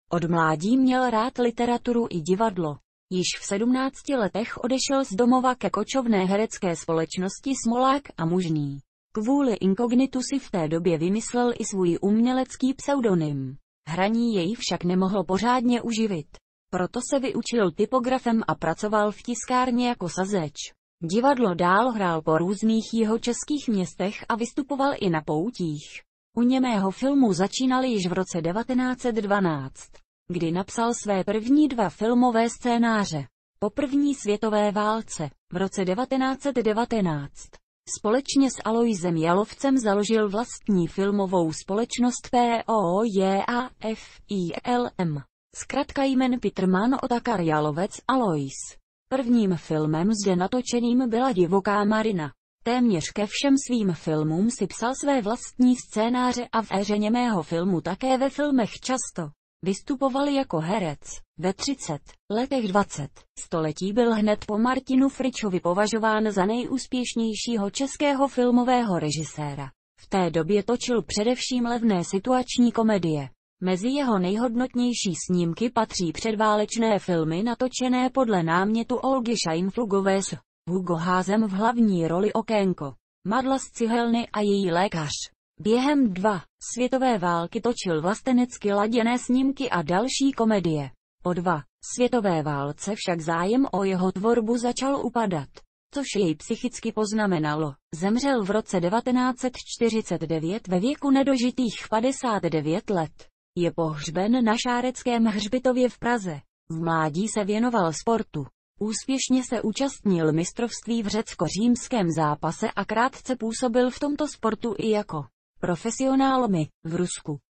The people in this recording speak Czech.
Od mládí měl rád literaturu i divadlo. Již v 17 letech odešel z domova ke kočovné herecké společnosti Smolák a Mužný. Kvůli inkognitu si v té době vymyslel i svůj umělecký pseudonym. Hraní jej však nemohlo pořádně uživit. Proto se vyučil typografem a pracoval v tiskárně jako sazeč. Divadlo dál hrál po různých jihočeských městech a vystupoval i na poutích. U němého filmu začínal již v roce 1912, kdy napsal své první 2 filmové scénáře. Po první světové válce, v roce 1919, společně s Aloisem Jalovcem založil vlastní filmovou společnost POJAFILM. Zkratka jmen Petermann Otakar Jalovec Alois. Prvním filmem zde natočeným byla Divoká Marina. Téměř ke všem svým filmům si psal své vlastní scénáře a v éře němého filmu také ve filmech často vystupoval jako herec. Ve 30 letech 20. století byl hned po Martinu Fričovi považován za nejúspěšnějšího českého filmového režiséra. V té době točil především levné situační komedie. Mezi jeho nejhodnotnější snímky patří předválečné filmy natočené podle námětu Olgy Scheinflugové s Hugo Házem v hlavní roli Okénko, Madla z cihelny a její lékař. Během 2. světové války točil vlastenecky laděné snímky a další komedie. Po 2. světové válce však zájem o jeho tvorbu začal upadat, což jej psychicky poznamenalo. Zemřel v roce 1949 ve věku nedožitých 59 let. Je pohřben na Šáreckém hřbitově v Praze. V mládí se věnoval sportu. Úspěšně se účastnil mistrovství v řecko-římském zápase a krátce působil v tomto sportu i jako profesionál v Rusku.